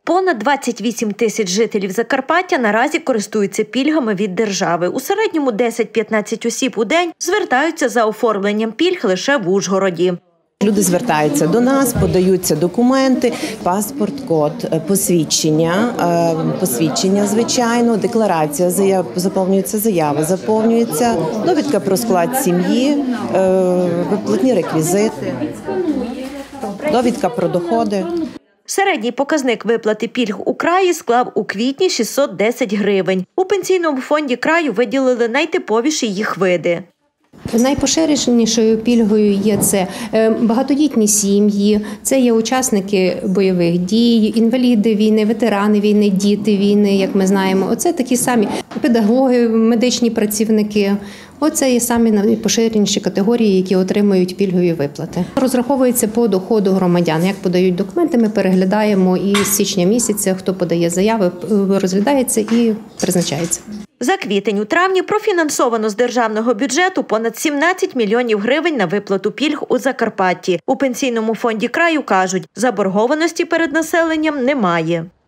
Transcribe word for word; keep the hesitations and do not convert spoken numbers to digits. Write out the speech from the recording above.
Понад двадцять вісім тисяч жителів Закарпаття наразі користуються пільгами від держави. У середньому десять-п'ятнадцять осіб у день звертаються за оформленням пільг лише в Ужгороді. Люди звертаються до нас, подаються документи, паспорт, код, посвідчення, посвідчення, звичайно, декларація, заяв, заповнюється заява, заповнюється, довідка про склад сім'ї, виплатні реквізити, довідка про доходи. Середній показник виплати пільг у краї склав у квітні шістсот десять гривень. У пенсійному фонді краю виділили найтиповіші їх види. Найпоширенішою пільгою є це багатодітні сім'ї, це є учасники бойових дій, інваліди війни, ветерани війни, діти війни, як ми знаємо. Оце такі самі педагоги, медичні працівники. Оце є самі найпоширеніші категорії, які отримують пільгові виплати. Розраховується по доходу громадян. Як подають документи, ми переглядаємо і з січня місяця, хто подає заяви, розглядається і призначається. За квітень у травні профінансовано з державного бюджету понад сімнадцять мільйонів гривень на виплату пільг у Закарпатті. У пенсійному фонді краю кажуть, заборгованості перед населенням немає.